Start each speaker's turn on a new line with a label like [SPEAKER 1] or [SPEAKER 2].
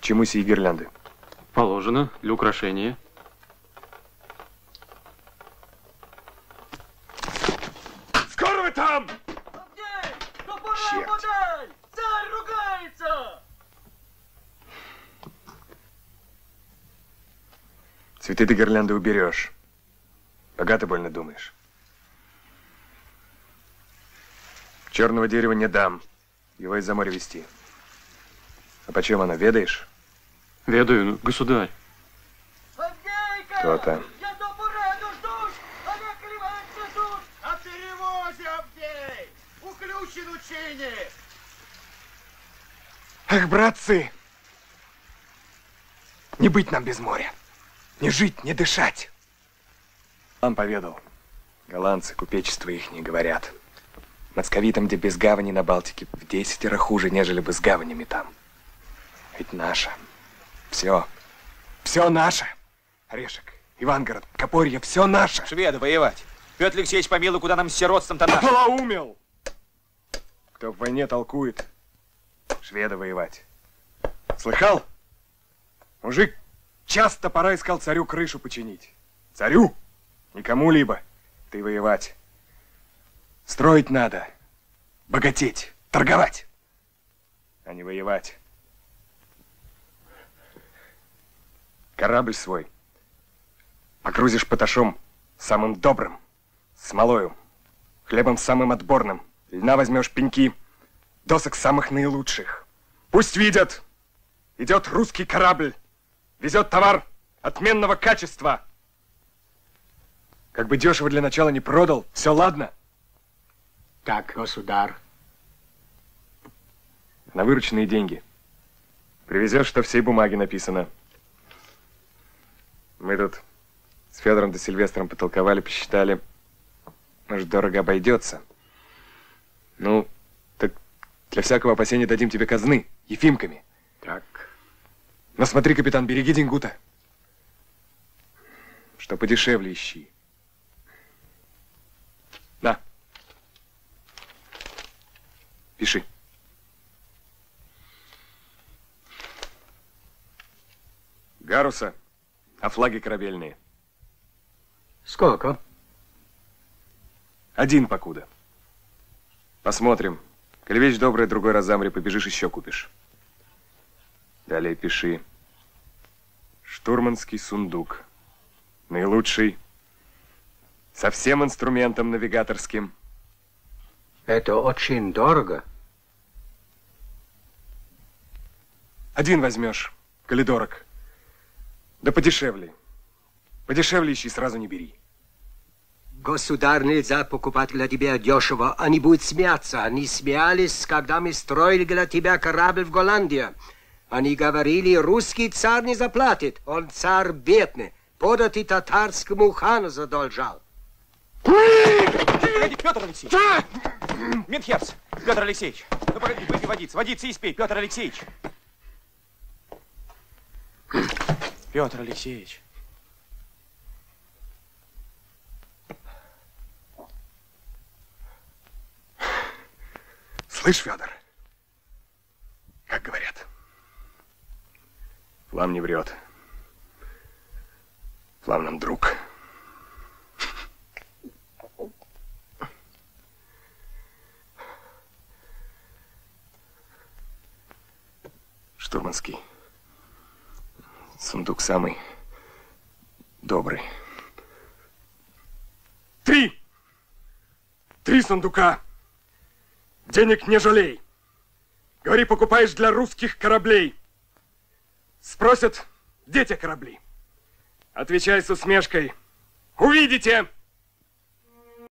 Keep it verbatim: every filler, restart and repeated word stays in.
[SPEAKER 1] чему сии гирлянды?
[SPEAKER 2] Положено для украшения.
[SPEAKER 1] Скоро вы там!
[SPEAKER 3] Черт! Царь ругается!
[SPEAKER 1] Цветы ты гирлянды уберешь. Богато больно думаешь. Черного дерева не дам. Его из-за моря везти. А почем оно, ведаешь?
[SPEAKER 2] Ведаю, государь.
[SPEAKER 1] То-то.
[SPEAKER 3] Я до пораду ждусь, а не клеваться тут! А перевозе, Авдей! Уключен учение!
[SPEAKER 1] Ах, братцы! Не быть нам без моря. Не жить, не дышать. Он поведал. Голландцы, купечество их не говорят. Московитам, где без гавани на Балтике, в десятеро хуже, нежели бы с гаванями там. Ведь наше. Все. Все наше. Орешек, Ивангород, Копорье, все наше.
[SPEAKER 4] Шведы воевать. Петр Алексеевич, помилуй, куда нам с сиротством-то надо?
[SPEAKER 1] Полоумел! Кто в войне толкует, шведа воевать. Слыхал? Мужик часто пора искал царю крышу починить. Царю? Не кому-либо. Ты воевать. Строить надо. Богатеть. Торговать. А не воевать. Корабль свой погрузишь поташом самым добрым, смолою, хлебом самым отборным, льна возьмешь пеньки, досок самых наилучших. Пусть видят, идет русский корабль, везет товар отменного качества. Как бы дешево для начала не продал, все ладно.
[SPEAKER 5] Так, государь.
[SPEAKER 1] На вырученные деньги привезешь, что всей бумаге написано. Мы тут с Федором да Сильвестром потолковали, посчитали. Может, дорого обойдется. Ну, так для всякого опасения дадим тебе казны, ефимками.
[SPEAKER 5] Так.
[SPEAKER 1] Но смотри, капитан, береги деньгу-то. Что подешевле ищи. На. Пиши. Гаруса, а флаги корабельные?
[SPEAKER 5] Сколько?
[SPEAKER 1] Один покуда. Посмотрим. Коли вещь добрая, другой раз за море побежишь, еще купишь. Далее пиши. Штурманский сундук. Наилучший. Со всем инструментом навигаторским.
[SPEAKER 5] Это очень дорого.
[SPEAKER 1] Один возьмешь, коли дорог. Да подешевле. Подешевле ищи, сразу не бери.
[SPEAKER 5] Государь, нельзя покупать для тебя дешево. Они будут смеяться. Они смеялись, когда мы строили для тебя корабль в Голландии. Они говорили, русский царь не заплатит. Он царь бедный. Подать и татарскому хану задолжал.
[SPEAKER 4] Погоди, Петр Алексеевич! Минхерц! Петр Алексеевич! Ну погоди, выпей водицы, водицы и спей, Петр Алексеевич! Петр Алексеевич!
[SPEAKER 1] Слышь, Федор, как говорят, Флам не врет. Флам нам друг. Штурманский. Сундук самый добрый. Три! Три сундука! Денег не жалей. Говори, покупаешь для русских кораблей. Спросят, где те корабли? Отвечай с усмешкой. Увидите!